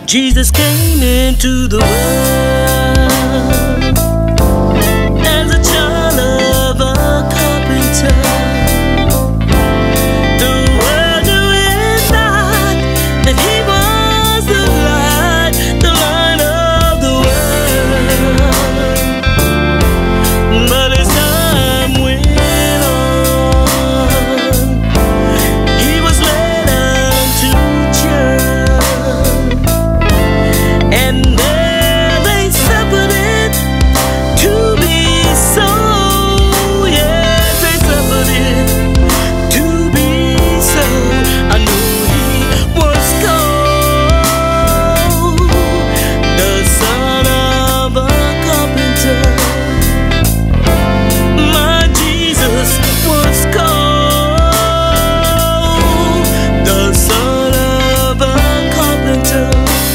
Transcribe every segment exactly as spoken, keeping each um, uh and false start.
Jesus came into the world as a child of a carpenter. The world knew it not that he was the light, the light of the world. But as time went on, he was led unto church, and there they suffered it to be so. Yes, they suffered it to be so. I knew he was called the son of a carpenter. My Jesus was called the son of a carpenter.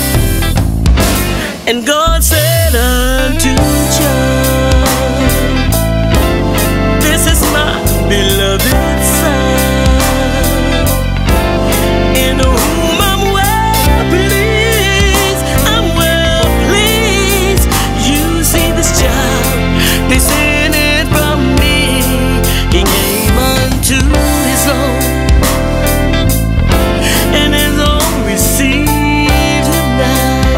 And God said unto John, this is my beloved Son, in whom I'm well pleased. I'm well pleased. You see this child, they sent it from me. He came unto his own, and his own received him not.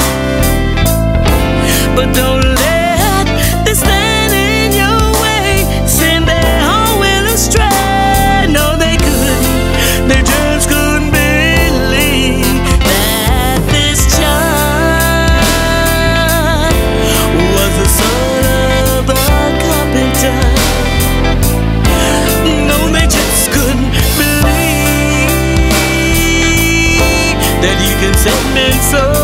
But don't let this stand in your way, send their whole will astray. No, they couldn't, they just couldn't believe that this child was the son of a carpenter. No, they just couldn't believe that he can save men so.